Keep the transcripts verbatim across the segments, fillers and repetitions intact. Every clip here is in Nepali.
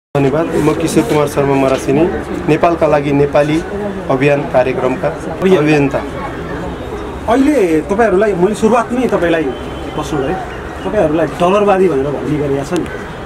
धन्यवाद। म किशोर कुमार शर्मा मरासिनी, नेपालका लागि नेपाली अभियान कार्यक्रमका अभियन्ता। अहिले तपाईहरुलाई मैले सुरुवातमै तपाईलाई प्रश्न गरे, तपाईहरुलाई डलरवादी भनेर भन्ने गरिया छ नि।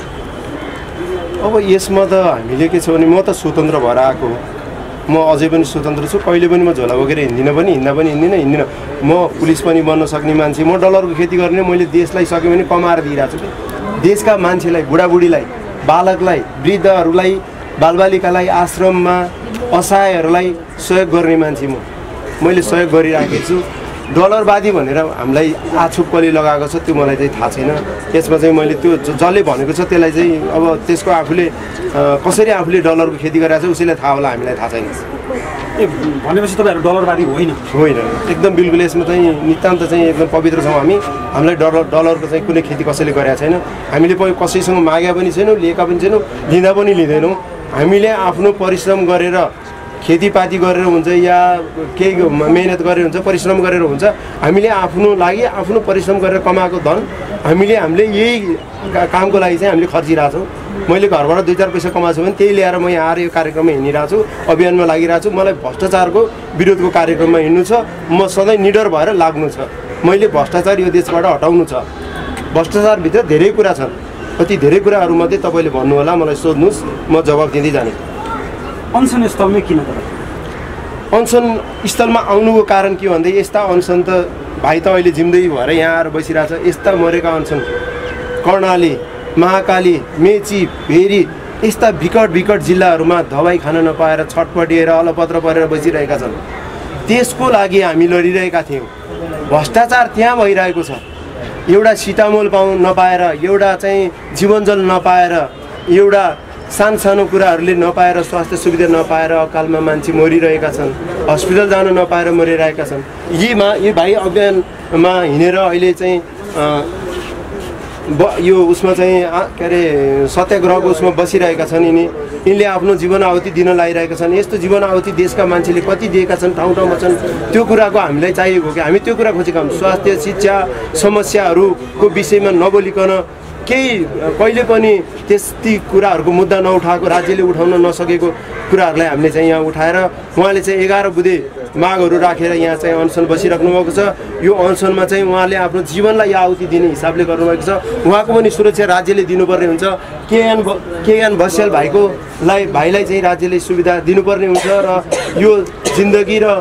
अब यसमा त हामीले के छ भने म त स्वतन्त्र भएर आएको हो, म अझै पनि स्वतन्त्र छु। कहिले पनि म झोला बोकेर हिँड्दिनँ पनि, हिँड्दा पनि हिँड्दिनँ हिँड्दिनँ म पुलिस पनि बन्न सक्ने मान्छे। म डलरको खेती गर्ने, मैले देशलाई सक्यो भने कमाएर दिइरहेको छु। देशका मान्छेलाई, बुढाबुढीलाई, बालकलाई, वृद्धहरूलाई, बालबालिकालाई, आश्रममा असहायहरूलाई सहयोग गर्ने मान्छे म मैले सहयोग गरिराखेको छु। डलरवादी भनेर हामीलाई आछुप्पले लगाएको छ, त्यो मलाई चाहिँ थाहा छैन। यसमा चाहिँ मैले त्यो जसले भनेको छ त्यसलाई चाहिँ अब त्यसको आफूले कसरी आफूले डलरको खेती गरिरहेको छ उसैलाई थाहा होला, हामीलाई थाहा छैन। ए भनेपछि तपाईहरु डलरवादी होइन? होइन, एकदम बिल्कुल। यसमा चाहिँ नितान्त चाहिँ एकदम पवित्र छौँ हामी। हामीलाई डलर डलरको चाहिँ कुनै खेती कसैले गरेका छैन। हामीले कसैसँग मागेका पनि छैनौँ, लिएका पनि छैनौँ, लिँदा पनि लिँदैनौँ। हामीले आफ्नो परिश्रम गरेर खेतीपाती गरेर हुन्छ या केही मेहनत गरेर हुन्छ, परिश्रम गरेर हुन्छ, हामीले आफ्नो लागि आफ्नो परिश्रम गरेर कमाएको धन हामीले हामीले यही कामको लागि चाहिँ हामीले खर्चिरहेछौँ। मैले घरबाट दुई चार पैसा कमाएको छु भने त्यही ल्याएर म यहाँ आएर यो कार्यक्रममा हिँडिरहेको छु, अभियानमा लागिरहेको छु। मलाई भ्रष्टाचारको विरोधको कार्यक्रममा हिँड्नु छ, म सधैँ निडर भएर लाग्नु छ। मैले भ्रष्टाचार यो देशबाट हटाउनु छ। भ्रष्टाचारभित्र धेरै कुरा छन्, कति धेरै कुराहरूमध्ये तपाईँले भन्नु होला, मलाई सोध्नुहोस्, म जवाब दिँदै जाने। अनसन स्थलमै किन तपाईँ अनसन स्थलमा आउनुको कारण के भन्दै, यस्ता अनसन त भाइ त अहिले जिम्दै भएर यहाँ आएर बसिरहेछ। यस्ता मरेका अनसन कर्णाली, महाकाली, मेची, भेरी यस्ता विकट विकट जिल्लाहरूमा दबाई खान नपाएर छटपटिएर अलपत्र परेर बसिरहेका छन्। त्यसको लागि हामी लडिरहेका थियौँ। भ्रष्टाचार त्यहाँ भइरहेको छ। एउटा सिटामोल पाउनु नपाएर, एउटा चाहिँ जीवनजल नपाएर, एउटा सानसानो कुराहरूले नपाएर, स्वास्थ्य सुविधा नपाएर अकालमा मान्छे मरिरहेका छन्, हस्पिटल जान नपाएर मरिरहेका छन्। यीमा यी भाइ अभियानमा हिँडेर अहिले चाहिँ ब यो उसमा चाहिँ के अरे सत्याग्रहको उसमा बसिरहेका छन्। यिनी यिनले आफ्नो जीवन आहुति दिन लागिरहेका छन्। यस्तो जीवन आहुति देशका मान्छेले कति दिएका छन्, ठाउँ ठाउँमा छन्। त्यो कुराको हामीलाई चाहिएको कि हामी त्यो कुरा खोजेका हौँ। स्वास्थ्य, शिक्षा समस्याहरूको विषयमा नबोलिकन, केही कहिले पनि त्यस्ती कुराहरूको मुद्दा नउठाएको, राज्यले उठाउन नसकेको कुराहरूलाई हामीले चाहिँ यहाँ उठाएर उहाँले चाहिँ एघार बुधे मागहरू राखेर यहाँ चाहिँ अनसन बसिराख्नु भएको छ। यो अनसनमा चाहिँ उहाँले आफ्नो जीवनलाई आहुति दिने हिसाबले गर्नुभएको छ। उहाँको पनि सुरक्षा राज्यले दिनुपर्ने हुन्छ। केएन केएन बस्याल भाइकोलाई भाइलाई चाहिँ राज्यले सुविधा दिनुपर्ने हुन्छ। र यो जिन्दगी र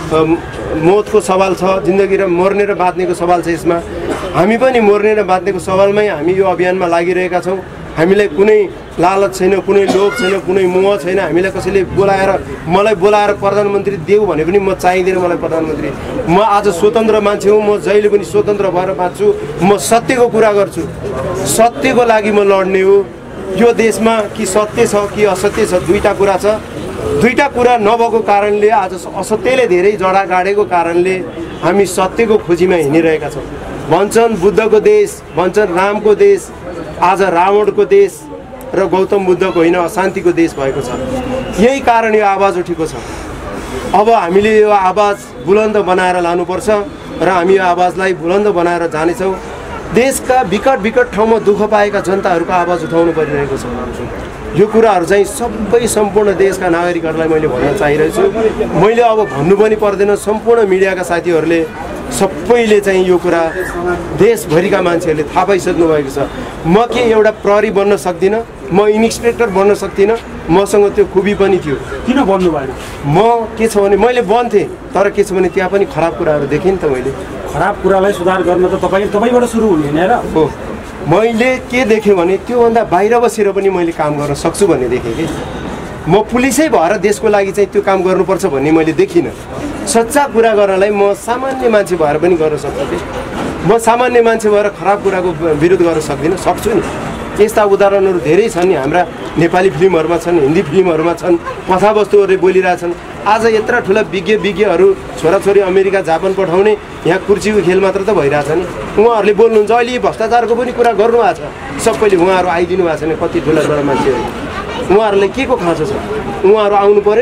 मौतको सवाल छ, जिन्दगी र मर्ने र बाँच्नेको सवाल छ। यसमा हामी पनि मर्ने र बाँच्नेको सवालमै हामी यो अभियानमा लागिरहेका छौँ। हामीलाई कुनै लालच छैन, कुनै लोभ छैन, कुनै मोह छैन। हामीलाई कसैले बोलाएर मलाई बोलाएर प्रधानमन्त्री देऊ भने पनि म चाहिँदैन मलाई प्रधानमन्त्री। म आज स्वतन्त्र मान्छे हुँ, म जहिले पनि स्वतन्त्र भएर बाँच्छु। म सत्यको कुरा गर्छु, सत्यको लागि म लड्ने हो। यो देशमा कि सत्य छ कि असत्य छ, दुईवटा कुरा छ। दुईवटा कुरा नभएको कारणले आज असत्यले धेरै जडा गाडेको कारणले हामी सत्यको खोजीमा हिँडिरहेका छौँ। भन्छन् बुद्धको देश, भन्छन् रामको देश, आज रावणको देश र गौतम बुद्धको होइन अशान्तिको देश भएको छ। यही कारण यो आवाज उठेको छ। अब हामीले यो आवाज बुलन्द बनाएर लानुपर्छ र हामी यो आवाजलाई बुलन्द बनाएर जानेछौँ। देशका विकट विकट ठाउँमा दुःख पाएका जनताहरूको आवाज उठाउनु परिरहेको छ। यो कुराहरू चाहिँ सबै सम्पूर्ण देशका नागरिकहरूलाई मैले भन्न चाहिरहेको छु। मैले अब भन्नु पनि पर्दैन, सम्पूर्ण मिडियाका साथीहरूले सबैले चाहिँ यो कुरा देशभरिका मान्छेहरूले थाहा पाइसक्नु भएको छ। म के एउटा प्रहरी बन्न सक्दिनँ, म इन्सपेक्टर बन्न सक्दिनँ, मसँग त्यो खुबी पनि थियो। किन बन्नु भएन? म के छ भने मैले बन्थेँ, तर के छ भने त्यहाँ पनि खराब कुराहरू देखेँ नि त। मैले खराब कुरालाई सुधार गर्न त तपाईँ तपाईँबाट सुरु हुने होइन र हो। मैले के देखेँ भने त्योभन्दा बाहिर बसेर पनि मैले काम गर्न सक्छु भन्ने देखेँ कि म पुलिसै भएर देशको लागि चाहिँ त्यो काम गर्नुपर्छ भन्ने मैले देखिनँ। सच्चा कुरा गर्नलाई म सामान्य मान्छे भएर पनि गर्न सक्छु कि म सामान्य मान्छे भएर खराब कुराको विरोध गर्न सक्दिनँ, सक्छु नि। यस्ता उदाहरणहरू धेरै छन् नि, हाम्रा नेपाली फिल्महरूमा छन्, हिन्दी फिल्महरूमा छन्, कथावस्तुहरूले बोलिरहेछन्। आज यत्र ठुला विज्ञ विज्ञहरू छोराछोरी अमेरिका जापान पठाउने, यहाँ कुर्सीको खेल मात्र त भइरहेछ नि। उहाँहरूले बोल्नुहुन्छ। अहिले भ्रष्टाचारको पनि कुरा गर्नुभएको छ सबैले। उहाँहरू आइदिनु भएको छैन, कति ठुला ठुला मान्छेहरू। उहाँहरूलाई के को खाँचो छ? उहाँहरू आउनु पऱ्यो नि।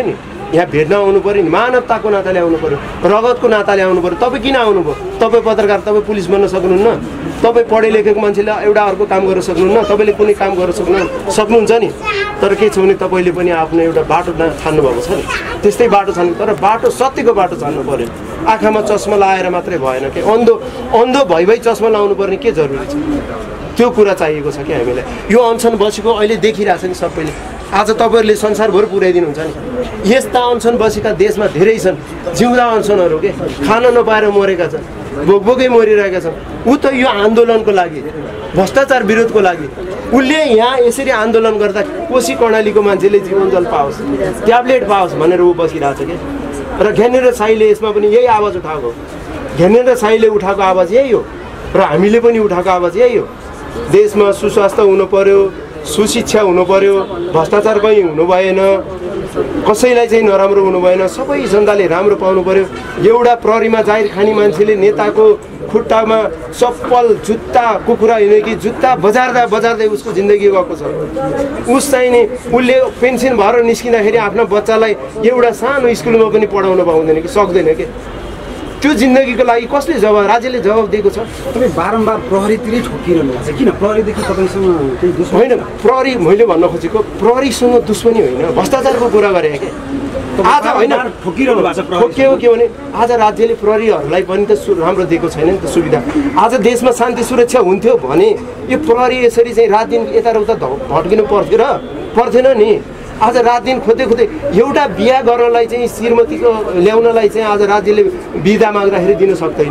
यहाँ भेट्न आउनु पऱ्यो नि, मानवताको नाताले आउनु पऱ्यो, रगतको नाताले आउनु पऱ्यो। तपाईँ किन आउनुभयो? तपाईँ पत्रकार, तपाईँ पुलिस बन्न सक्नुहुन्न, तपाईँ पढे लेखेको मान्छेले एउटा अर्को काम गर्न सक्नुहुन्न, तपाईँले कुनै काम गर्न सक्नु सक्नुहुन्छ नि। तर के छ भने तपाईँले पनि आफ्नो एउटा बाटो छान्नुभएको छ नि, त्यस्तै बाटो छान्नु, तर बाटो सत्यको बाटो छान्नु पऱ्यो। आँखामा चस्मा लाएर मात्रै भएन कि अन्धो अन्धो भइ भइ चस्मा लाउनु पर्ने के जरुरी छ? त्यो कुरा चाहिएको छ कि हामीलाई। यो अनसन बसेको अहिले देखिरहेछ नि सबैले, आज तपाईँहरूले संसारभर पुर्याइदिनुहुन्छ नि। यस्ता अनसन बसेका देशमा धेरै छन्, जिउँदा अनसनहरू के खान नपाएर मरेका छन्, भोकभोकै मरिरहेका छन्। ऊ त यो आन्दोलनको लागि, भ्रष्टाचार विरोधको लागि उसले यहाँ यसरी आन्दोलन गर्दा कोशी कर्णालीको मान्छेले जीवनजल पाओस्, ट्याब्लेट पाओस् भनेर ऊ बसिरहेछ कि। र ज्ञानेन्द्र साईले यसमा पनि यही आवाज उठाएको, ज्ञानेन्द्र साईले उठाएको आवाज यही हो र हामीले पनि उठाएको आवाज यही हो। देशमा सुस्वास्थ्य हुनु पर्यो, सुशिक्षा हुनु पर्यो, भ्रष्टाचार कहीँ हुनु भएन, कसैलाई चाहिँ नराम्रो हुनु भएन, सबै जनताले राम्रो पाउनु पर्यो। एउटा प्रहरीमा जाहिर खाने मान्छेले नेताको खुट्टामा चप्पल जुत्ता कुखुरा होइन कि जुत्ता बजार्दा बजार्दै उसको जिन्दगी गएको छ। उस चाहिँ नि उसले पेन्सन भएर निस्किँदाखेरि आफ्नो बच्चालाई एउटा सानो स्कुलमा पनि पढाउन पाउँदैन कि सक्दैन कि। त्यो जिन्दगीको लागि कसले जवाब, राज्यले जवाब दिएको छ? तपाईँ बारम्बार प्रहरीतिरै ठोकिरहनु भएको छ, किन प्रहरीदेखि तपाईँसँग केही दुश्मनी होइन? प्रहरी मैले भन्न खोजेको प्रहरीसँग दुश्मनी होइन, भ्रष्टाचारको कुरा गरे कि आज होइन ठोकिरहनु भएको छ। ठोकिएको के भने आज राज्यले प्रहरीहरूलाई पनि त राम्रो दिएको छैन नि त सुविधा। आज देशमा शान्ति सुरक्षा हुन्थ्यो भने यो प्रहरी यसरी चाहिँ रात दिन यता र उता भड्किनु पर्थ्यो र पर्थेन नि। आज रात दिन खोज्दै खोज्दै एउटा बिहा गर्नलाई चाहिँ श्रीमतीको ल्याउनलाई चाहिँ आज राज्यले बिदा माग्दाखेरि दिन सक्दैन,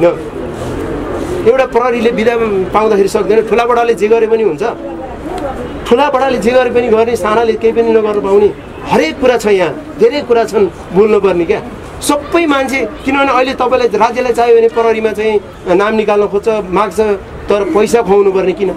एउटा प्रहरीले बिदा पाउँदाखेरि सक्दैन। ठुलाबडाले जे गरे पनि हुन्छ, ठुलाबडाले जे गरे पनि गर्ने, सानाले केही पनि नगर्नु पाउने, हरेक कुरा छ यहाँ, धेरै कुरा छन् बोल्नुपर्ने क्या। सबै मान्छे, किनभने अहिले तपाईँलाई राज्यलाई चाहियो भने प्रहरीमा चाहिँ नाम निकाल्न खोज्छ, माग्छ, तर पैसा खुवाउनु पर्ने किन?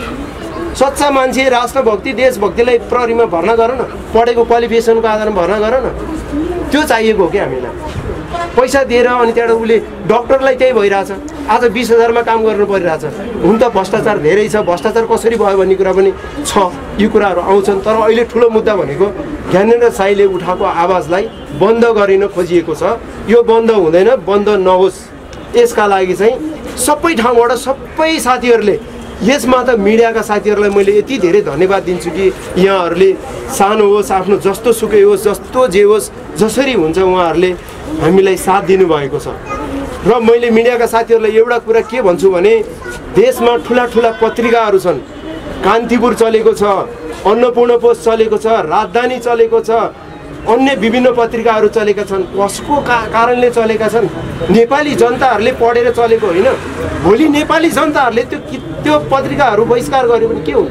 सच्चा मान्छे, राष्ट्रभक्ति, देशभक्तिलाई प्रहरीमा भर्ना गर न, पढेको क्वालिफिकेसनको आधारमा भर्ना गर न। त्यो चाहिएको हो कि हामीलाई, पैसा दिएर। अनि त्यहाँबाट उसले डक्टरलाई त्यही भइरहेछ, आज बिस हजारमा काम गर्नु परिरहेछ। हुन त भ्रष्टाचार धेरै छ, भ्रष्टाचार कसरी भयो भन्ने कुरा पनि छ, यो कुराहरू आउँछन्। तर अहिले ठुलो मुद्दा भनेको ज्ञानेन्द्र साईले उठाएको आवाजलाई बन्द गरिन खोजिएको छ। यो बन्द हुँदैन, बन्द नहोस्। यसका लागि चाहिँ सबै ठाउँबाट सबै साथीहरूले, यसमा त मिडियाका साथीहरूलाई मैले यति धेरै धन्यवाद दिन्छु कि यहाँहरूले सानो होस्, आफ्नो जस्तो सुकै होस्, जस्तो जे होस्, जसरी हुन्छ उहाँहरूले हामीलाई साथ दिनुभएको छ। र मैले मिडियाका साथीहरूलाई एउटा कुरा के भन्छु भने देशमा ठुला ठुला पत्रिकाहरू छन्, कान्तिपुर चलेको छ, अन्नपूर्ण पोस्ट चलेको छ, राजधानी चलेको छ, अन्य विभिन्न पत्रिकाहरू चलेका छन्। कसको का कारणले चलेका छन्? नेपाली जनताहरूले पढेर चलेको होइन। भोलि नेपाली जनताहरूले त्यो त्यो पत्रिकाहरू बहिष्कार गर्यो भने के हुन्छ?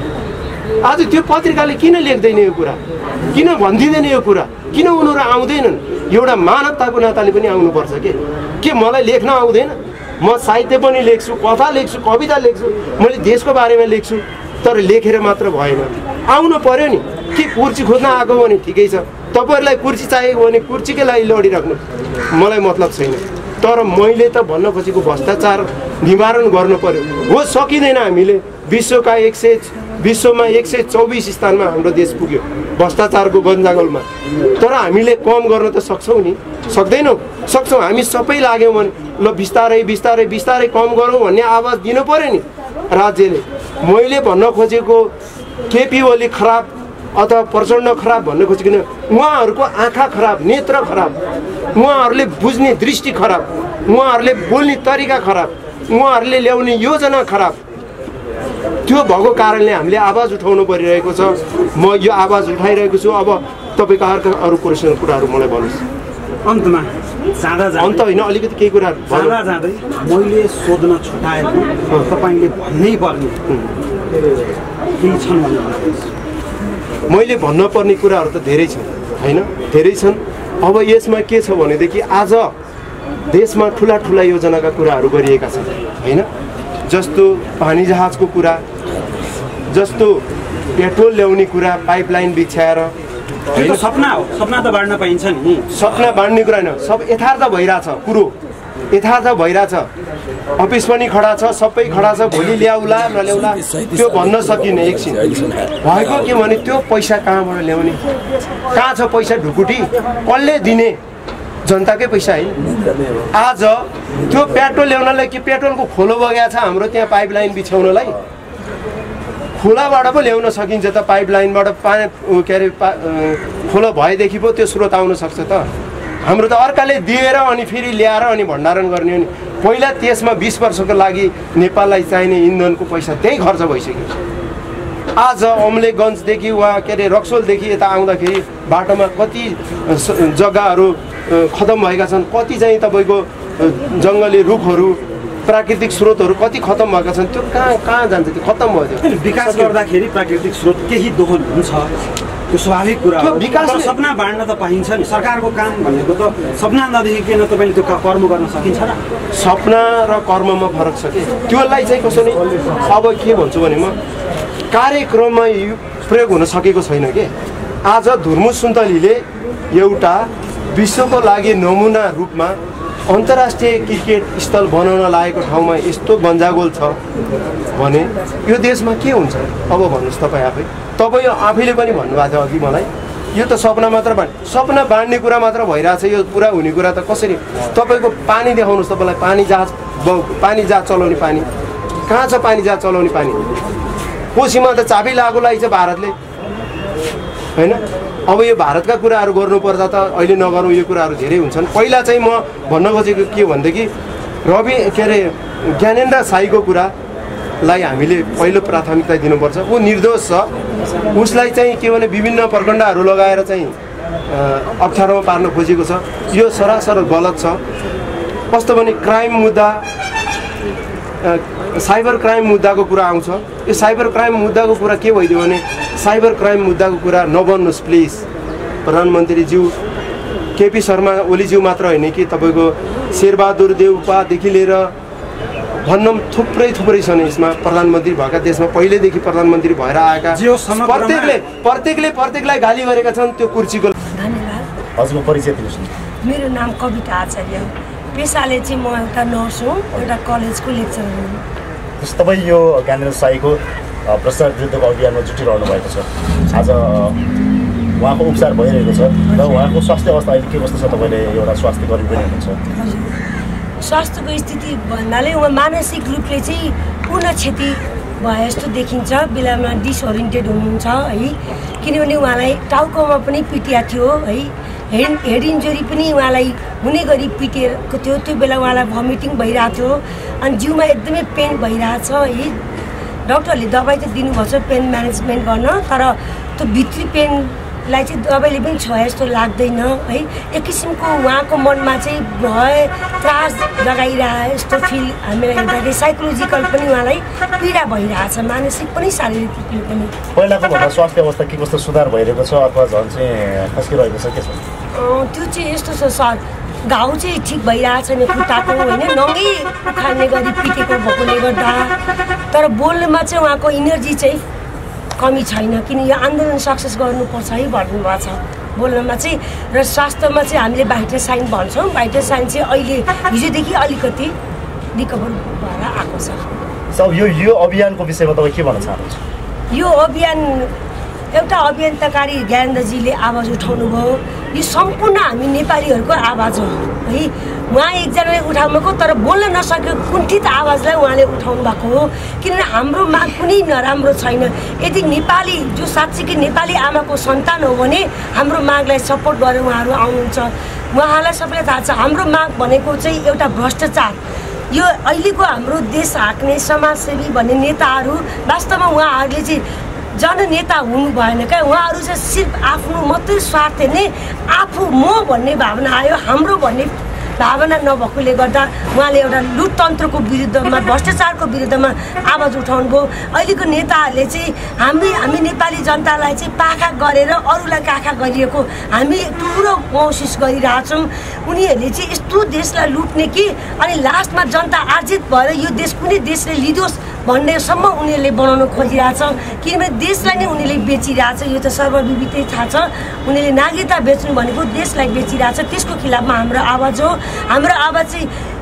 आज त्यो पत्रिकाले किन लेख्दैन यो कुरा, किन भनिदिँदैन यो कुरा, किन उनीहरू आउँदैनन्? एउटा मानवताको नाताले पनि आउनुपर्छ के के मलाई लेख्न आउँदैन? म साहित्य पनि लेख्छु, कथा लेख्छु, कविता लेख्छु, मैले देशको बारेमा लेख्छु, तर लेखेर मात्र भएन, आउनु पर्यो नि। के कुर्सी खोज्न आएको भने ठिकै छ, तपाईँहरूलाई कुर्सी चाहिएको भने कुर्सीकै लागि लडिराख्नु, मलाई मतलब छैन। तर मैले त भन्न खोजेको भ्रष्टाचार निवारण गर्नु पर्यो। हो सकिँदैन, हामीले विश्वका एक सय विश्वमा एक सय चौबिस स्थानमा हाम्रो देश पुग्यो भ्रष्टाचारको गन्जागलमा। तर हामीले कम गर्न त सक्छौँ नि, सक्दैनौँ? सक्छौँ। हामी सबै लाग्यौँ भने ल बिस्तारै बिस्तारै बिस्तारै कम गरौँ भन्ने आवाज दिनु पर्यो नि राज्यले। मैले भन्न खोजेको केपी ओली खराब अथवा प्रचण्ड खराब भन्न खोजेको किन, उहाँहरूको आँखा खराब, नेत्र खराब, उहाँहरूले बुझ्ने दृष्टि खराब, उहाँहरूले बोल्ने तरिका खराब, उहाँहरूले ल्याउने योजना खराब। त्यो भएको कारणले हामीले आवाज उठाउनु परिरहेको छ। म यो आवाज उठाइरहेको छु। अब तपाईँको अर्को अरू प्रश्न कुराहरू मलाई भन्नुहोस्। अन्तमा जाँदा अन्त होइन, अलिकति केही कुराहरू जाँदा जाँदै मैले सोध्न छुटाएको तपाईँले भन्नै पर्ने केही छन् भन्ने मैले भन्न पर्ने कुराहरू त धेरै छन् होइन, धेरै छन्। अब यसमा के छ भनेदेखि आज देशमा ठुला ठुला योजनाका कुराहरू गरिएका छन् होइन, जस्तो पानी जहाजको कुरा, जस्तो पेट्रोल ल्याउने कुरा, पाइपलाइन बिछ्याएर। सपना हो, सपना त बाँड्न पाइन्छ नि, सपना बाँड्ने कुरा होइन, सब यथार्थ भइरहेछ कुरो। यथार्थ भइरहेछ, अफिस पनि खडा छ, सबै खडा छ, भोलि ल्याउला नल्याउला त्यो भन्न सकिने। एकछिन भएको के भने त्यो पैसा कहाँबाट ल्याउने, कहाँ छ पैसा ढुकुटी, कसले दिने, जनताकै पैसा होइन। आज त्यो पेट्रोल ल्याउनलाई कि पेट्रोलको खोलो बगेको छ हाम्रो त्यहाँ पाइपलाइन बिछाउनलाई, खोलाबाट पो ल्याउन सकिन्छ त, पाइपलाइनबाट पानी के अरे पा खोलो भएदेखि पो त्यो स्रोत आउन सक्छ त। हाम्रो त अर्काले दिएर अनि फेरि ल्याएर अनि भण्डारण गर्ने हो नि। पहिला त्यसमा बिस वर्षको लागि नेपाललाई चाहिने इन्धनको पैसा त्यही खर्च भइसक्यो। आज अम्लेगञ्जदेखि वा के अरे रक्सोलदेखि यता आउँदाखेरि बाटोमा कति जग्गाहरू खतम भएका छन्, कति चाहिँ तपाईँको जङ्गली रुखहरू प्राकृतिक स्रोतहरू कति खतम भएका छन्, त्यो कहाँ कहाँ जान्छ, त्यो खतम भयो। त्यो विकास गर्दाखेरि प्राकृतिक स्रोत केही दोहन हुन्छ, त्यो स्वाभाविक कुरा हो। विकास सपना बाँड्न त पाइन्छ नि, सरकारको काम भनेको त सपना नदेखिकन तपाईँले त्यो कर्म गर्न सकिन्छ र। सपना र कर्ममा फरक छ कि त्योलाई चाहिँ कसो नि। अब के भन्छु भने म कार्यक्रममा प्रयोग हुन सकेको छैन कि। आज धुर्मु सुन्तलीले एउटा विश्वको लागि नमुना रूपमा अन्तर्राष्ट्रिय क्रिकेट स्थल बनाउन लागेको ठाउँमा यस्तो गन्जागोल छ भने यो देशमा के हुन्छ अब भन्नुहोस् तपाईँ आफै। तपाईँ आफैले पनि भन्नुभएको थियो अघि मलाई, यो त सपना मात्र बाँड सपना बाँड्ने कुरा मात्र भइरहेछ, यो पुरा हुने कुरा त कसरी। तपाईँको पानी देखाउनुहोस्, तपाईँलाई पानी जहाज पानी जहाज चलाउने पानी कहाँ छ, पानी जहाज चलाउने पानी कोसीमा त चाबी लागु लागि छ भारतले होइन। अब यो भारतका कुराहरू गर्नुपर्दा त अहिले नगरौँ, यो कुराहरू धेरै हुन्छन्। पहिला चाहिँ म भन्न खोजेको के भनेदेखि रवि के अरे ज्ञानेन्द्र साईको कुरालाई हामीले पहिलो प्राथमिकता दिनुपर्छ। ऊ निर्दोष छ, उसलाई चाहिँ के भने विभिन्न प्रकण्डहरू लगाएर चाहिँ अप्ठ्यारोमा पार्न खोजेको छ, यो सरासर गलत छ। कस्तो भने क्राइम मुद्दा, साइबर क्राइम मुद्दाको कुरा आउँछ। यो साइबर क्राइम मुद्दाको कुरा के भइदियो भने साइबर क्राइम मुद्दाको कुरा नबन्नुहोस् प्लिज। प्रधानमन्त्रीज्यू केपी शर्मा ओलीज्यू मात्र होइन कि तपाईँको शेरबहादुर देउपादेखि लिएर भन्न थुप्रै थुप्रै छन् यसमा प्रधानमन्त्री भएका, देशमा पहिलेदेखि प्रधानमन्त्री भएर आएका प्रत्येकले प्रत्येकले प्रत्येकलाई गाली गरेका छन् त्यो कुर्सीको। धन्यवाद। हजुरको परिचय दिनुहोस् न। मेरो नाम कविता आचार्य, पेसाले चाहिँ म एउटा नर्स हुँ, एउटा कलेजको लेक्चरर हुँ। तपाईँ यो ज्ञानेन्द्र साईको भ्रष्टाचार विरुद्धको अभियानमा जुटिरहनु भएको छ। आज उहाँको उपचार भइरहेको छ र उहाँको स्वास्थ्य अवस्था अहिले के कस्तो छ? तपाईँले एउटा स्वास्थ्य कर्मी पनि हुनुहुन्छ। हजुर, स्वास्थ्यको स्थिति भन्नाले उहाँ मानसिक रूपले चाहिँ पूर्ण क्षति भए जस्तो देखिन्छ, बेलामा डिसओरिएन्टेड हुनुहुन्छ है। किनभने उहाँलाई टाउकोमा पनि पिटिया थियो है, हेड हेड इन्जुरी पनि उहाँलाई हुने गरी पिटिएको थियो। त्यो बेला उहाँलाई भमिटिङ भइरहेको थियो अनि जिउमा एकदमै पेन भइरहेछ है। डक्टरले दबाई त दिनुभएको छ पेन म्यानेजमेन्ट गर्न, तर त्यो भित्री पेनलाई चाहिँ दबाईले पनि छ जस्तो लाग्दैन है। एक किसिमको उहाँको मनमा चाहिँ भय त्रास लगाइरहे जस्तो फिल हामीलाई हेर्दाखेरि साइकोलोजिकल पनि उहाँलाई पीडा भइरहेछ, मानसिक पनि शारीरिक रूपले पनि। पहिलाको भन्दा स्वास्थ्य अवस्था के कस्तो सुधार भइरहेको छ अथवा झन् चाहिँ खस्किरहेको छ, के छ? त्यो चाहिँ यस्तो छ सर, घाउ चाहिँ ठिक भइरहेछ नि खुट्टाको होइन, नङ्गै उखाल्ने गरी पिटेको भएकोले गर्दा। तर बोल्नमा चाहिँ उहाँको इनर्जी चाहिँ कमी छैन, किन यो आन्दोलन सक्सेस गर्नुपर्छ है भन्नुभएको छ बोल्नमा चाहिँ। र स्वास्थ्यमा चाहिँ हामीले भाइटल साइन भन्छौँ, भाइटल साइन चाहिँ अहिले हिजोदेखि अलिकति रिकभर भएर आएको छ। सब यो यो अभियानको विषयमा तपाईँ के भन्न चाहनुहुन्छ? यो अभियान एउटा अभियन्ताकारी ज्ञानेन्द्रजीले आवाज उठाउनु भयो, यो सम्पूर्ण हामी नेपालीहरूको आवाज हो है। उहाँ एकजनाले उठाउनु भएको, तर बोल्न नसकेको कुण्ठित आवाजलाई उहाँले उठाउनु भएको हो। किनभने हाम्रो माग कुनै नराम्रो छैन। यदि नेपाली जो साँच्चीकै नेपाली आमाको सन्तान हो भने हाम्रो मागलाई सपोर्ट गरेर उहाँहरू आउनुहुन्छ। उहाँहरूलाई सबैलाई थाहा छ हाम्रो माग भनेको चाहिँ एउटा भ्रष्टाचार। यो अहिलेको हाम्रो देश हाँक्ने समाजसेवी भन्ने नेताहरू वास्तवमा उहाँहरूले चाहिँ जननेता हुनु भएन क्या। उहाँहरू चाहिँ सिर्फ आफ्नो मात्रै स्वार्थ नै आफू म भन्ने भावना आयो, हाम्रो भन्ने भावना नभएकोले गर्दा उहाँले एउटा लुटतन्त्रको विरुद्धमा भ्रष्टाचारको विरुद्धमा आवाज उठाउनु भयो। अहिलेको नेताहरूले चाहिँ हामी हामी नेपाली जनतालाई चाहिँ पाखा गरेर अरूलाई काखा गरिएको हामी ठुलो महसुस गरिरहेछौँ। उनीहरूले चाहिँ यस्तो देशलाई लुट्ने कि अनि लास्टमा जनता आर्जित भएर यो देश कुनै देशले लिदोस् भन्नेसम्म उनीहरूले बनाउन खोजिरहेछ। किनभने देशलाई नै उनीहरूले बेचिरहेछ, यो त सर्वविदितै थाहा छ। उनीहरूले नागरिकता बेच्नु भनेको देशलाई बेचिरहेछ, त्यसको खिलाफमा हाम्रो आवाज हो। हाम्रो आवाज चाहिँ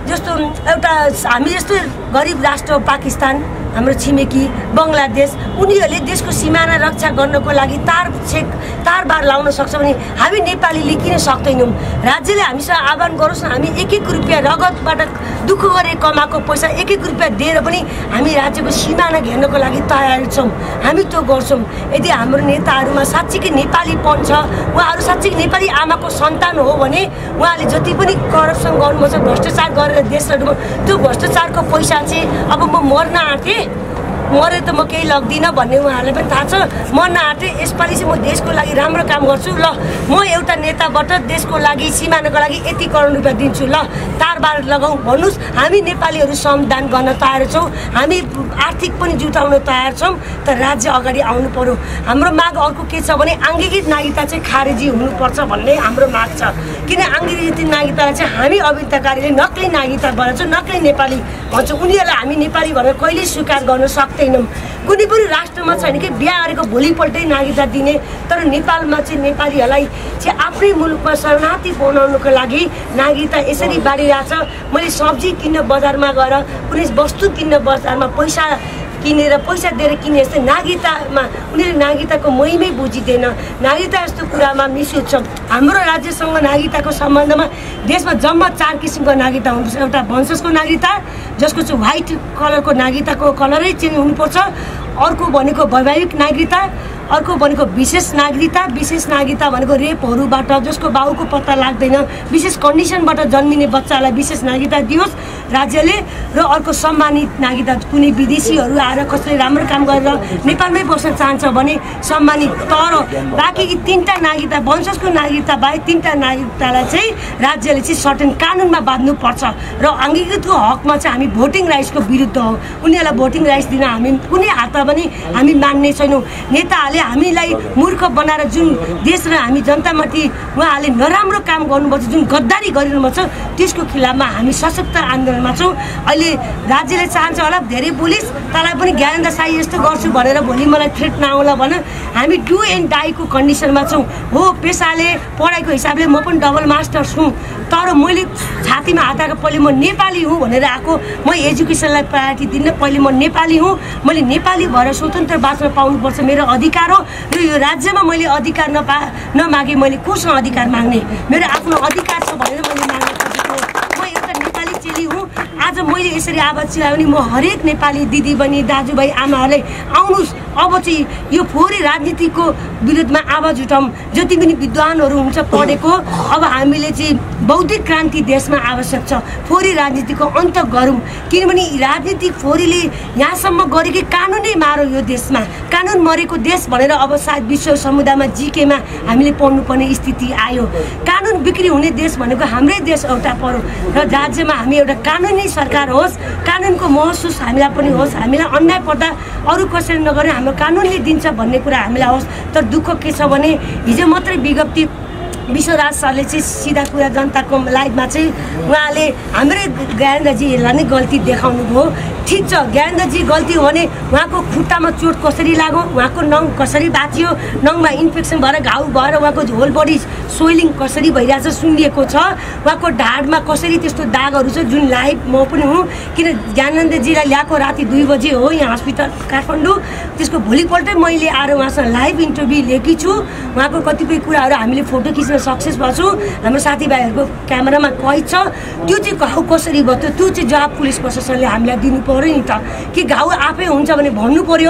जस्तो एउटा हामी जस्तो गरिब राष्ट्र पाकिस्तान हाम्रो छिमेकी बङ्गलादेश उनीहरूले देशको सिमाना रक्षा गर्नको लागि तार छेक तारबार लाउन सक्छ भने हामी नेपालीले किन सक्दैनौँ राज्यले हामीसँग आह्वान गरोस् न हामी एक एक रुपियाँ रगतबाट दुःख गरेर कमाएको पैसा एक एक रुपियाँ दिएर पनि हामी राज्यको सिमाना घेर्नको लागि तयार छौँ हामी त्यो गर्छौँ यदि हाम्रो नेताहरूमा साँच्चीकै नेपालीपन छ उहाँहरू साँच्चै नेपाली आमाको सन्तान हो भने उहाँले जति पनि करप्सन गर्नुपर्छ भ्रष्टाचार गरेर देशहरूमा त्यो भ्रष्टाचारको पैसा चाहिँ अब म मर्न आँटेँ मरे त म केही लग्दिनँ भन्ने उहाँहरूलाई पनि थाहा छ मर्न आँटेँ यसपालि चाहिँ म देशको लागि राम्रो काम गर्छु ल म एउटा नेताबाट देशको लागि सिमानाको लागि यति करोड रुपियाँ दिन्छु ल तारबार लगाउँ भन्नुहोस् हामी नेपालीहरू श्रमदान गर्न तयार छौँ हामी आर्थिक पनि जुटाउन तयार छौँ तर राज्य अगाडि आउनु पर्यो हाम्रो माग अर्को के छ भने आङ्गीकृत नागरिकता चाहिँ खारेजी हुनुपर्छ भन्ने हाम्रो माग छ किन आङ्गीकृत नागरिकतालाई चाहिँ हामी अभियन्ताकारीले नक्कली नागरिकता बनाउँछौँ नक्कली नेपाली भन्छौँ उनीहरूलाई हामी नेपाली भनेर कहिले स्वीकार गर्न सक्दैनौँ कुनै पनि राष्ट्रमा छैन कि बिहा गरेको भोलिपल्टै नागरिकता दिने तर नेपालमा चाहिँ नेपालीहरूलाई चाहिँ आफ्नै मुलुकमा शरणार्थी बनाउनुको लागि नागरिकता यसरी बाँडिरहेछ मैले सब्जी किन्न बजारमा गएर कुनै वस्तु किन्न बजारमा पैसा किनेर पैसा दिएर किने जस्तै नागरिकतामा उनीहरूले नागरिकताको महिमै बुझिँदैन नागरिकता जस्तो कुरामा मिसयुज छ हाम्रो राज्यसँग नागरिकताको सम्बन्धमा देशमा जम्मा चार किसिमको नागरिकता हुनुपर्छ एउटा वंशजको नागरिकता जसको चाहिँ व्हाइट कलरको नागरिकताको कलरै चेन्ज हुनुपर्छ अर्को भनेको वैवाहिक नागरिकता अर्को भनेको विशेष नागरिकता विशेष नागरिकता भनेको रेपहरूबाट जसको बाउको पत्ता लाग्दैन विशेष कन्डिसनबाट जन्मिने बच्चालाई विशेष नागरिकता दियोस् राज्यले र अर्को सम्मानित नागरिकता कुनै विदेशीहरू आएर कसैले राम्रो काम गरेर नेपालमै बस्न चाहन्छ भने सम्मानित तर बाँकी यी तिनवटा नागरिकता वंशजको नागरिकता बाहेक तिनवटा नागरिकतालाई चाहिँ राज्यले चाहिँ सर्टेन कानुनमा बाँध्नुपर्छ र अङ्गीकृतको हकमा चाहिँ हामी भोटिङ राइट्सको विरुद्ध हो उनीहरूलाई भोटिङ राइट्स दिन हामी कुनै हातमा पनि हामी मान्ने छैनौँ नेताहरूले हामीलाई मूर्ख बनाएर जुन देश र हामी जनतामाथि उहाँहरूले नराम्रो काम गर्नुपर्छ जुन गद्दारी गरिनुपर्छ त्यसको खिलाफमा हामी सशक्त आन्दोलनमा छौँ अहिले राज्यले चाहन्छ होला धेरै पुलिस तँलाई पनि ज्ञानेन्द्र साई जस्तो गर्छु भनेर भोलि मलाई थ्रेट नआउला भन हामी डु एन्ड डाईको कन्डिसनमा छौँ हो पेसाले पढाइको हिसाबले म पनि डबल मास्टर छु तर मैले छातीमा हात हालेको पहिले म नेपाली हुँ भनेर आएको म एजुकेसनलाई प्रायोरिटी दिन्न पहिले म नेपाली हुँ मैले नेपाली भएर स्वतन्त्र बाँच्न पाउनुपर्छ मेरो अधिकार हो र यो राज्यमा मैले अधिकार नपा नमागे मैले कोसँग अधिकार माग्ने मेरो आफ्नो अधिकार छ भनेर मैले माग्न खोजेको म एउटा नेपाली चेली हुँ आज मैले यसरी आवाज चिलायो भने म हरेक नेपाली दिदीबहिनी दाजुभाइ आमाहरूलाई आउनुहोस् अब चाहिँ यो फोहोरी राजनीतिको विरुद्धमा आवाज उठाउँ जति पनि विद्वानहरू हुन्छ पढेको अब हामीले चाहिँ बौद्धिक क्रान्ति देशमा आवश्यक छ फोहोरी राजनीतिको अन्त गरौँ किनभने राजनीतिक फोहोरीले यहाँसम्म गरेकै कानुनै मारो यो देशमा कानुन मरेको देश भनेर अब सायद विश्व समुदायमा जिकेमा हामीले पढ्नुपर्ने स्थिति आयो कानुन बिक्री हुने देश भनेको हाम्रै देश एउटा पर्यो र राज्यमा हामी एउटा कानुनी सरकार होस् कानुनको महसुस हामीलाई पनि होस् हामीलाई अन्याय पर्दा अरू कसैले नगरे हाम्रो कानुनले दिन्छ भन्ने कुरा हामीलाई होस् तर दुःख के छ भने हिजो मात्रै विज्ञप्ति विश्वराज सरले चाहिँ सिधा कुरा जनताको लाइभमा चाहिँ उहाँले हाम्रै ज्ञानेन्द्रजीलाई नै गल्ती देखाउनु भयो ठिक छ ज्ञानेन्द्रजी गल्ती हो भने उहाँको खुट्टामा चोट कसरी लाग्यो उहाँको नङ कसरी बाँचियो नङमा इन्फेक्सन भएर घाउ भएर उहाँको होल बडी सोइलिङ कसरी भइरहेछ सुनिएको छ उहाँको ढाडमा कसरी त्यस्तो दागहरू छ जुन लाइभ म पनि हुँ किन ज्ञानेन्द्रजीलाई ल्याएको राति दुई बजे हो यहाँ हस्पिटल काठमाडौँ त्यसको भोलिपल्टै मैले आएर उहाँसँग लाइभ इन्टरभ्यू लिएकी छु उहाँको कतिपय कुराहरू हामीले फोटो खिच्न सक्सेस भएको छु हाम्रो साथीभाइहरूको क्यामेरामा कैद छ त्यो चाहिँ घाउ कसरी भयो त्यो चाहिँ जवाब पुलिस प्रशासनले हामीलाई दिनु पर्यो नि त कि घाउ आफै हुन्छ भने भन्नु पर्यो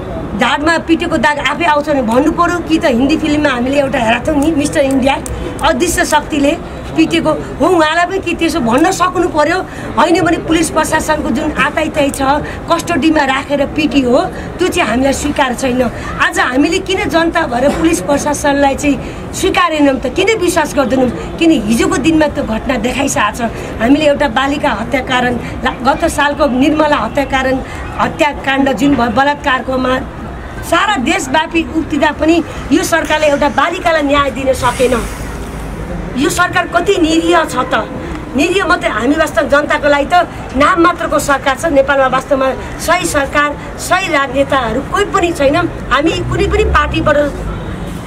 ढाडमा पिटेको दाग आफै आउँछ भने भन्नु पर्यो कि त हिन्दी फिल्ममा हामीले एउटा हेरेको थियौँ नि मिस्टर इन्डिया अदृश्य शक्तिले पिटेको हो उहाँलाई पनि कि त्यसो भन्न सक्नु पर्यो होइन भने पुलिस प्रशासनको जुन आताइताइ छ कस्टडीमा राखेर पिटी हो त्यो चाहिँ हामीलाई स्वीकार छैन आज हामीले किन जनता भएर पुलिस प्रशासनलाई चाहिँ स्वीकारेनौँ त किन विश्वास गर्दैनौँ किन हिजोको दिनमा त्यो घटना देखाइसकेको छ हामीले एउटा बालिका हत्याकारण गत सालको निर्मला हत्याकारण हत्याकाण्ड जुन भयो बलात्कारकोमा सारा देशव्यापी उक्तिँदा पनि यो सरकारले एउटा बालिकालाई न्याय दिन सकेन यो सरकार कति निरीह छ त निरीह मात्रै हामी वास्तव जनताको लागि त नाम मात्रको सरकार छ नेपालमा वास्तवमा सही सरकार सही राजनेताहरू कोही पनि छैन हामी कुनै पनि पार्टीबाट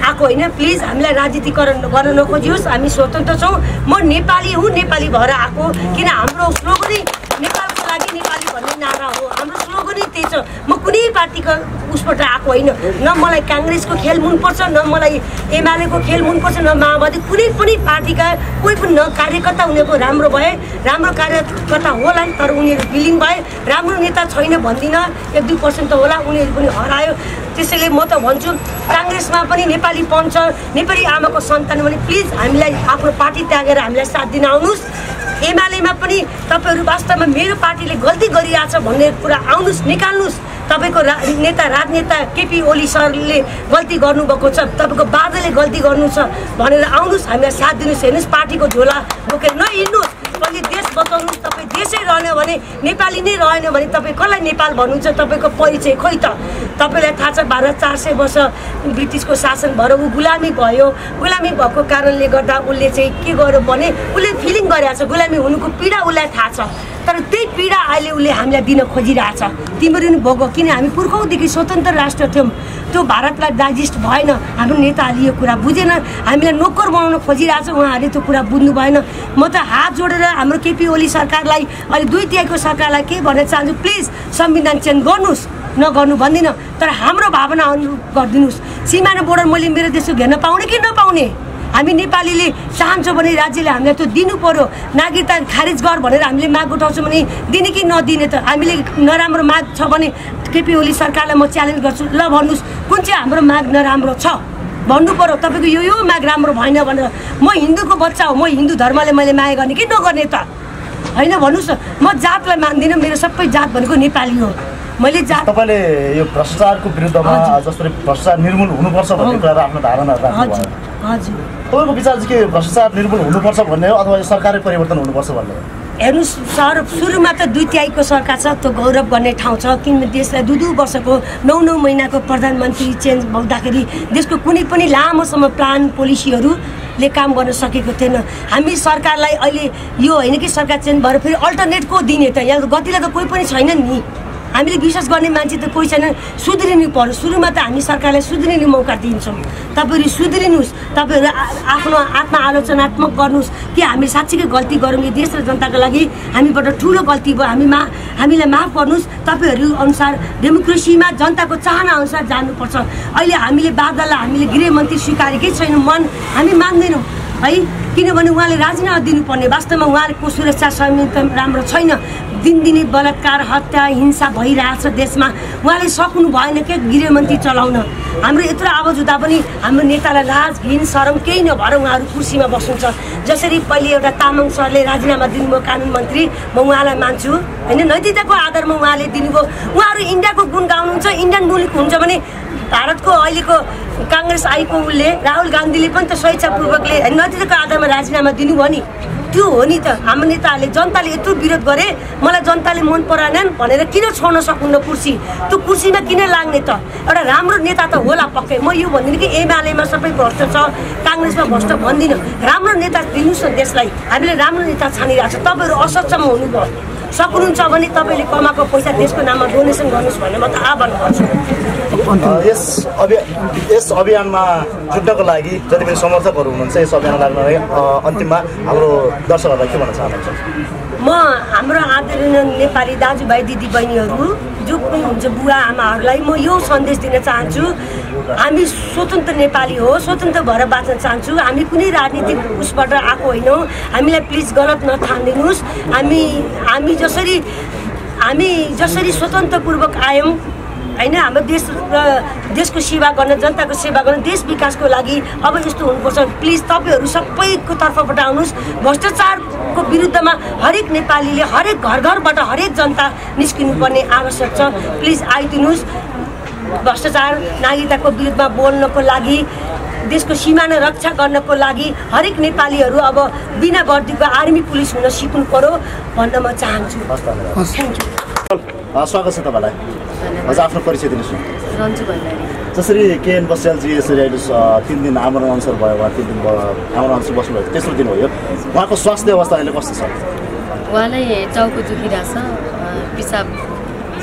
आएको होइन। प्लिज हामीलाई राजनीतिकरण गर्न नखोजियोस्, हामी स्वतन्त्र छौँ। म नेपाली हुँ, नेपाली भएर आएको, किन हाम्रो स्लोगनै नेपालको लागि नेपाली भन्ने नारा हो। हाम्रो स्लोगनै त्यही छ। म कुनै पार्टीको उसबाट आएको होइन। न मलाई काङ्ग्रेसको खेल मनपर्छ, न मलाई एमालेको खेल मनपर्छ, न माओवादी, कुनै पनि पार्टीका कोही पनि न कार्यकर्ता उनीहरूको राम्रो भए, राम्रो कार्यकर्ता होला, तर उनीहरू विलिङ भए। राम्रो नेता छैन भन्दिनँ, एक दुई पर्सेन्ट त होला, उनीहरू पनि हरायो। त्यसैले म त भन्छु काङ्ग्रेसमा पनि नेपाली पन्छ, नेपाली आमाको सन्तान भने प्लिज हामीलाई आफ्नो पार्टी त्यागेर हामीलाई साथ दिन आउनुहोस्। एमालेमा पनि तपाईँहरू वास्तवमा मेरो पार्टीले गल्ती गरिरहेछ भन्ने कुरा आउनुहोस्, निकाल्नुहोस्। तपाईँको रा नेता राजनेता केपी ओली सरले गल्ती गर्नुभएको छ, तपाईँको बाबाले गल्ती गर्नु छ भनेर आउनुहोस्, हामीलाई साथ दिनुहोस्। हेर्नुहोस् पार्टीको झोला बोकेर नहिँड्नुहोस्। कहिले देश बचाउनुहोस्। तपाईँ देशै रहेन भने, नेपाली नै रहेन भने तपाईँ कसलाई नेपाल भन्नुहुन्छ? तपाईँको परिचय खोइ त? तपाईँलाई थाहा छ भारत चार सय वर्ष ब्रिटिसको शासन भएर ऊ गुलामी भयो। गुलामी भएको कारणले गर्दा उसले चाहिँ के गर्यो भने उसले फिलिङ गरेको छ, गुलामी हुनुको पीडा उसलाई थाहा छ। तर त्यही पीडा अहिले उसले हामीलाई दिन खोजिरहेछ। तिमीहरू पनि भोगो, किन हामी पुर्खौँदेखि स्वतन्त्र राष्ट्र थियौँ। त्यो भारतलाई डाइजेस्ट भएन, हाम्रो नेताहरूले यो कुरा बुझेन, हामीलाई नोकर बनाउन खोजिरहेछ। उहाँहरूले त्यो कुरा बुझ्नु भएन। म त हात जोडेर हाम्रो केपी ओली सरकारलाई, अहिले दुई तिहाईको सरकारलाई के भन्न चाहन्छु, प्लिज संविधान चेन्ज गर्नुहोस्। नगर्नु भन्दिनँ, तर हाम्रो भावना अनुरूप गरिदिनुहोस्। सिमाना बोर्डर मैले मेरो देशको घेर्न पाउने कि नपाउने? हामी नेपालीले चाहन्छ भने राज्यले हामीलाई त्यो दिनु पर्यो। नागरिकता खारिज गर भनेर हामीले माग उठाउँछौँ भने दिने कि नदिने त? हामीले नराम्रो माग छ भने केपी ओली सरकारलाई म च्यालेन्ज गर्छु, ल भन्नुहोस् कुन चाहिँ हाम्रो माग नराम्रो छ भन्नु पर्यो। तपाईँको यो यो माग राम्रो भएन भनेर। म हिन्दूको बच्चा हो, म हिन्दू धर्मले मैले माया गर्ने कि नगर्ने त? होइन भन्नुहोस् न। म जातलाई मान्दिनँ, मेरो सबै जात भनेको नेपाली हो। मैले जात तपाईँले यो भ्रष्टाचारको विरुद्धमा जसरी भ्रष्टाचार निर्मूल हुनुपर्छ भन्ने कुरा आफ्नो धारणा राख्नुभयो। हजुर, तपाईँको विचार चाहिँ के भ्रष्टाचार निर्मूल हुनुपर्छ भन्ने हो अथवा यो सरकारै परिवर्तन हुनुपर्छ भन्ने हो? हेर्नुहोस् सर, सुरुमा त दुई तिहाईको सरकार छ, त्यो गौरव गर्ने ठाउँ छ। किनभने देशलाई दुई दुई वर्षको नौ नौ महिनाको प्रधानमन्त्री चेन्ज हुँदाखेरि देशको कुनै पनि लामोसम्म प्लान पोलिसीहरूले काम गर्न सकेको थिएन। हामी सरकारलाई अहिले यो होइन कि सरकार चेन्ज भएर फेरि अल्टरनेट को दिने त? यहाँ गतिलाई त कोही पनि छैन नि। हामीले विश्वास गर्ने मान्छे त कोही छैन। सुध्रिनु पर्यो। सुरुमा त हामी सरकारलाई सुध्रिने मौका दिन्छौँ। तपाईँहरू सुध्रिनुहोस्, तपाईँहरू आफ्नो आत्मआलोचनात्मक गर्नुहोस् कि हामी साँच्चीकै गल्ती गरौँ, यो देश र जनताको लागि हामीबाट ठुलो गल्ती भयो, हामी मा हामीलाई माफ गर्नुहोस्। तपाईँहरू अनुसार डेमोक्रेसीमा जनताको चाहना अनुसार जानुपर्छ। अहिले हामीले बादललाई हामीले गृहमन्त्री स्वीकारेकै छैनौँ, मन हामी मान्दैनौँ है, किनभने उहाँले राजीनामा दिनुपर्ने। वास्तवमा उहाँको सुरक्षा संयन्त्र राम्रो छैन। दिनदिनै बलात्कार, हत्या, हिंसा भइरहेछ देशमा। उहाँले सक्नु भएन के गृहमन्त्री चलाउन। हाम्रो यत्रो आवाज हुँदा पनि हाम्रो नेतालाई लाज घिन शरम केही नभएर उहाँहरू कुर्सीमा बस्नुहुन्छ। जसरी पहिले एउटा तामाङ सरले राजीनामा दिनुभयो कानुन मन्त्री, म उहाँलाई मान्छु होइन, नैतिकताको आधारमा उहाँले दिनुभयो। उहाँहरू इन्डियाको गुण गाउनुहुन्छ, इन्डियन मुलुक हुन्छ भने भारतको अहिलेको काङ्ग्रेस आएको उसले राहुल गान्धीले पनि त स्वेच्छापूर्वकले नैतिकताको आधारमा राजीनामा दिनुभयो नि। त्यो हो नि त। हाम्रो नेताहरूले जनताले यत्रो विरोध गरे, मलाई जनताले मन पराएनन् भनेर किन छोड्न सक्नुहुन्न कुर्सी? त्यो कुर्सीमा किन लाग्ने त? एउटा राम्रो नेता त होला पक्कै। म यो भन्दिनँ कि एमालेमा सबै भ्रष्ट छ, काङ्ग्रेसमा भ्रष्ट भन्दिनँ। राम्रो नेता दिनुहोस् न देशलाई। हामीले राम्रो नेता छानिरहेको छ। तपाईँहरू असक्षम हुनुभयो। सक्नुहुन्छ भने तपाईँले कमाएको पैसा देशको नाममा डोनेसन गर्नुहोस् भन्ने म त आह्वान गर्छु। यस अभियान यस अभियानमा जुट्नको लागि जति पनि समर्थकहरू हुनुहुन्छ, यस अभियानमा लाग्नलाई अन्तिममा हाम्रो दर्शकहरूलाई के भन्न चाहनुहुन्छ? म हाम्रो आदरणीय नेपाली दाजुभाइ दिदीबहिनीहरू जो पनि हुन्छ, बुवा आमाहरूलाई म यो सन्देश दिन चाहन्छु, हामी स्वतन्त्र नेपाली हो, स्वतन्त्र भएर बाँच्न चाहन्छु। हामी कुनै राजनीतिक उसबाट आएको होइनौँ। हामीलाई प्लिज गलत नठानिदिनुहोस्। हामी हामी जसरी हामी जसरी स्वतन्त्रपूर्वक आयौँ होइन, हाम्रो देश र देशको सेवा गर्न, जनताको सेवा गर्न, देश विकासको लागि अब यस्तो हुनुपर्छ। प्लिज तपाईँहरू सबैको तर्फबाट आउनुहोस्। भ्रष्टाचारको विरुद्धमा हरेक नेपालीले, हरेक घर घरबाट हरेक जनता निस्किनुपर्ने आवश्यक छ। प्लिज आइदिनुहोस्। भ्रष्टाचार नागरिकताको विरुद्धमा बोल्नको लागि, देशको सीमाना रक्षा गर्नको लागि हरेक नेपालीहरू अब बिना वर्दीको आर्मी पुलिस हुन सिक्नु पर्यो भन्न म चाहन्छु। Thank you. स्वागत छ तपाईँलाई। हजुर आफ्नो परिचय दिनुहोस् न। रन्जु भण्डारी। जसरी केएन बस्यालजी यसरी अहिले तिन दिन आमरण अनुसार भयो, उहाँ तिन दिन आमरण अनुसार बस्नुभयो, तेस्रो दिन हो यो। उहाँको स्वास्थ्य अवस्था अहिले कस्तो छ? उहाँलाई टाउको दुखिरहेछ, पिसाब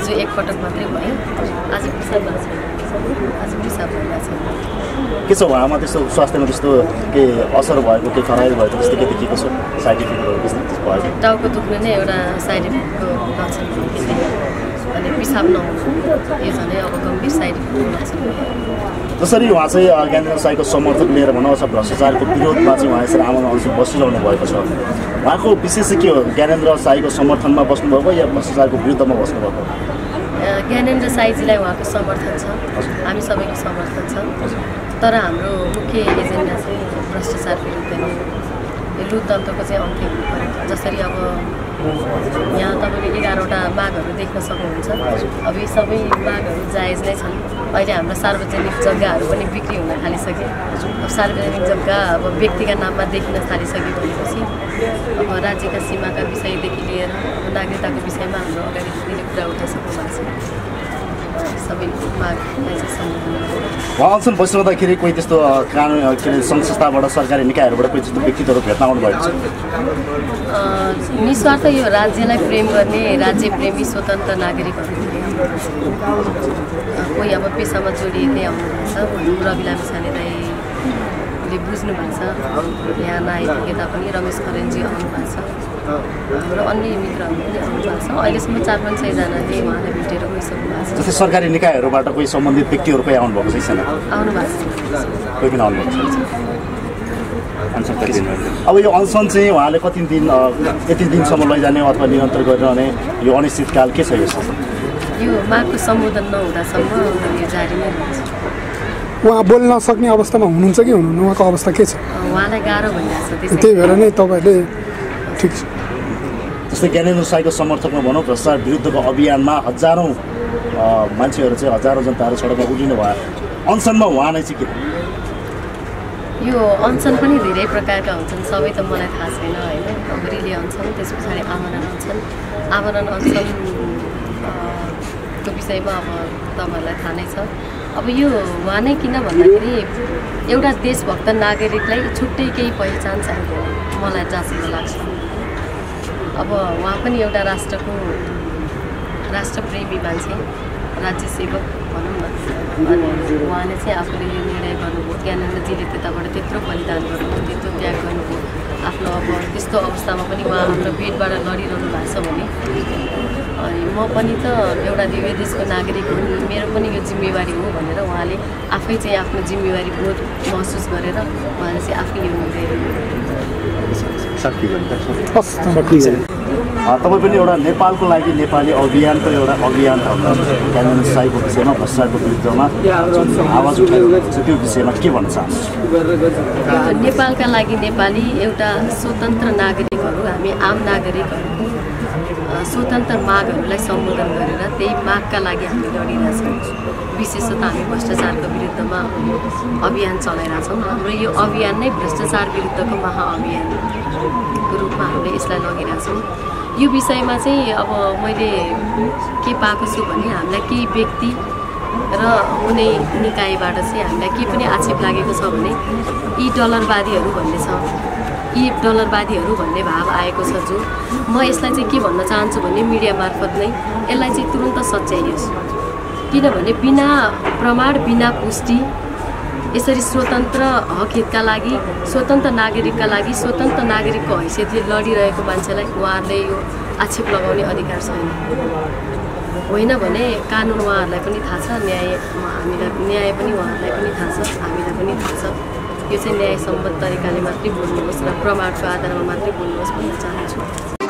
हिजो एकपटक मात्रै भयो आज पिसाब भएको छैन आज पिसाब भइरहेको छ के छ उहाँमा त्यस्तो स्वास्थ्यमा त्यस्तो के असर भएको के खराबी भएको त्यस्तो के देखिएको छ साइड इफेक्टहरू त्यस्तो भयो टाउको दुख्ने नै एउटा साइड इफेक्टको लक्षण हो कि अनि पिसाब नहुनु यो झनै अब गम्भीर साइड इफेक्टको लक्षण हो जसरी उहाँ चाहिँ ज्ञानेन्द्र साईको समर्थक लिएर भनौँ छ भ्रष्टाचारको विरोधमा चाहिँ उहाँ यसरी आन्दोलन अवश्य बसिरहनु भएको छ उहाँको विशेष चाहिँ के हो ज्ञानेन्द्र साईको समर्थनमा बस्नुभएको या भ्रष्टाचारको विरुद्धमा बस्नुभएको ज्ञानेन्द्र साईजीलाई उहाँको समर्थन छ हामी सबैको समर्थन छ तर हाम्रो मुख्य एजेन्डा चाहिँ भ्रष्टाचार विरुद्ध नै यो लोकतन्त्रको चाहिँ अन्त्य हुनु पर्यो जसरी अब यहाँ तपाईँले एघारवटा मागहरू देख्न सक्नुहुन्छ अब यी सबै मागहरू जायज नै छन् अहिले हाम्रो सार्वजनिक जग्गाहरू पनि बिक्री हुन थालिसके अब सार्वजनिक जग्गा अब व्यक्तिका नाममा देखिन थालिसके भनेपछि अब राज्यका सीमाका विषयदेखि लिएर नागरिकताको विषयमा हाम्रो अगाडि धेरै कुरा उठाइसक्नु भएको छ सबै मागलाई चाहिँ सम्बोधन उहाँ अनसन बसिरहँदाखेरि कोही त्यस्तो कानुन के अरे सङ्घ संस्थाबाट सरकारी निकायहरूबाट कोही त्यस्तो व्यक्तित्वहरू भेट्न आउनु भएको छ निस्वार्थ यो राज्यलाई प्रेम गर्ने राज्य प्रेमी स्वतन्त्र नागरिकहरू कोही अब पेसामा जोडिएकै आउनुभएको छ रवि लामिछाने दाइले बुझ्नु भएको छ यहाँ नआइपुगे तापनि रमेश खरेलजी आउनु भएको छ हाम्रो अन्य मित्रहरू पनि आउनु भएको छ अहिलेसम्म चार पाँच सयजनाले उहाँलाई भेटेर गइसक्नु भएको छ जस्तै सरकारी निकायहरूबाट कोही सम्बन्धित व्यक्तिहरू कोही आउनु भएको छैन आउनु भएको छ कोही पनि आउनु भएको छैन अब यो अनसन चाहिँ उहाँले कति दिन यति दिनसम्म लैजाने अथवा निरन्तर गरिरहने यो अनिश्चितकाल के छ यसो यो मागको सम्बोधन नहुँदासम्म यो जारी नै रहन्छ उहाँ बोल्न सक्ने अवस्थामा हुनुहुन्छ कि हुनुहुन्न उहाँको अवस्था के छ उहाँलाई गाह्रो भइरहेको छ त्यही भएर नै तपाईँहरूले ठिक छ जस्तै ज्ञानेन्द्र साईको समर्थकमा भनौँ भ्रष्टाचार विरुद्धको अभियानमा हजारौँ मान्छेहरू चाहिँ हजारौँ जनताहरू सडकमा उठिनु भयो अनसनमा उहाँ नै चाहिँ के यो अनसन पनि धेरै प्रकारका हुन्छन् सबै त मलाई थाहा छैन होइन अब रिले अनसन त्यस पछाडि आमरण अनसन आमरण अनसनको विषयमा अब तपाईँहरूलाई थाहा नै छ अब यो उहाँ नै किन भन्दाखेरि एउटा देशभक्त नागरिकलाई छुट्टै केही पहिचान चाहियो मलाई जहाँसम्म लाग्छ अब उहाँ पनि एउटा राष्ट्रको राष्ट्रप्रेमी मान्छे राज्य सेवक भनौँ न अनि उहाँले चाहिँ आफूले यो निर्णय गर्नुभयो ज्ञानेन्द्रजीले त्यताबाट त्यत्रो बलिदान गर्नुभयो त्यत्रो त्याग गर्नुभयो आफ्नो अब त्यस्तो अवस्थामा पनि उहाँ हाम्रो पेटबाट लडिरहनु भएको छ भने अनि म पनि त एउटा दिव्य देशको नागरिक हो मेरो पनि यो जिम्मेवारी हो भनेर उहाँले आफै चाहिँ आफ्नो जिम्मेवारी बोध महसुस गरेर उहाँले चाहिँ आफै यो तपाईँ पनि एउटा नेपालको लागि नेपाली अभियानको एउटा अभियान ज्ञानेन्द्र साईको विषयमा भ्रष्टाचारको विरुद्धमा आवाज उठाइरहेको छ त्यो विषयमा के भन्न चाहन्छु नेपालका लागि नेपाली एउटा स्वतन्त्र नागरिकहरू हामी आम नागरिकहरूको स्वतन्त्र मागहरूलाई सम्बोधन गरेर त्यही मागका लागि हामी लडिरहेछौँ विशेषतः हामी भ्रष्टाचारको विरुद्धमा अभियान चलाइरहेछौँ हाम्रो यो अभियान नै भ्रष्टाचार विरुद्धको महाअभियानको रूपमा हामीले यसलाई लगिरहेछौँ यो विषयमा चाहिँ अब मैले के पाएको छु भने हामीलाई केही व्यक्ति र कुनै निकायबाट चाहिँ हामीलाई के पनि आक्षेप लागेको छ भने यी डलरवादीहरू भन्ने छ यी डलरवादीहरू भन्ने भाव आएको छ जो म यसलाई चाहिँ के भन्न चाहन्छु भने मिडिया मार्फत नै यसलाई चाहिँ तुरुन्त सच्याइयोस् किनभने बिना प्रमाण बिना पुष्टि यसरी स्वतन्त्र हक हितका लागि स्वतन्त्र नागरिकका लागि स्वतन्त्र नागरिकको हैसियतले लडिरहेको मान्छेलाई उहाँहरूले यो आक्षेप लगाउने अधिकार छैन होइन भने कानुन उहाँहरूलाई पनि थाहा छ न्याय हामीलाई न्याय पनि उहाँहरूलाई पनि थाहा छ हामीलाई पनि थाहा छ यो चाहिँ न्यायसम्मत तरिकाले मात्रै बोल्नुहोस् र प्रमाणको आधारमा मात्रै बोल्नुहोस् भन्न चाहन्छु